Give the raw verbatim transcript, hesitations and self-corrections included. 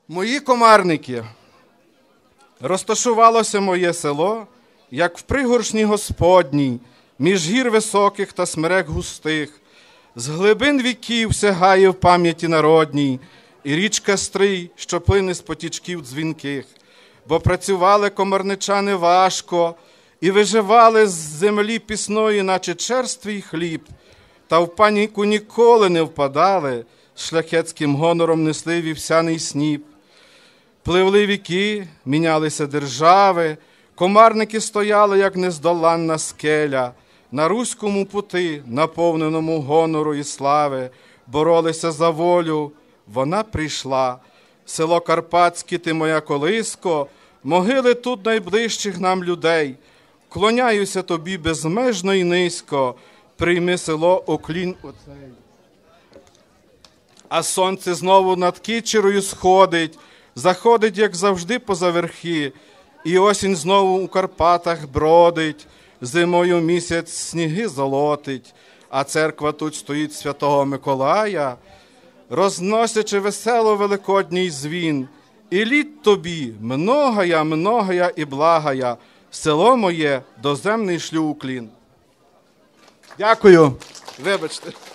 Мої комарники, розташувалося моє село, як в пригоршні Господній, між гір високих та смерек густих, з глибин віків сягає в пам'яті народній, і річка Стрий, що плине з потічків дзвінких. Бо працювали комарничани важко, і виживали з землі пісної, наче черствий хліб, та в паніку ніколи не впадали, шляхетським гонором несли вівсяний сніп. Пливли віки, мінялися держави, комарники стояли, як нездоланна скеля, на руському пути, наповненому гонору і слави, боролися за волю, вона прийшла. Село Карпатське, ти моя колиско, могили тут найближчих нам людей. Клоняюся тобі безмежно і низько, прийми село уклін оцей. А сонце знову над Кичерою сходить, заходить, як завжди, поза верхи, і осінь знову у Карпатах бродить, зимою місяць сніги золотить, а церква тут стоїть Святого Миколая, розносячи весело великодній дзвін. І літ тобі, многая, многая і благая, село моє, доземний шлю уклін. Дякую. Вибачте.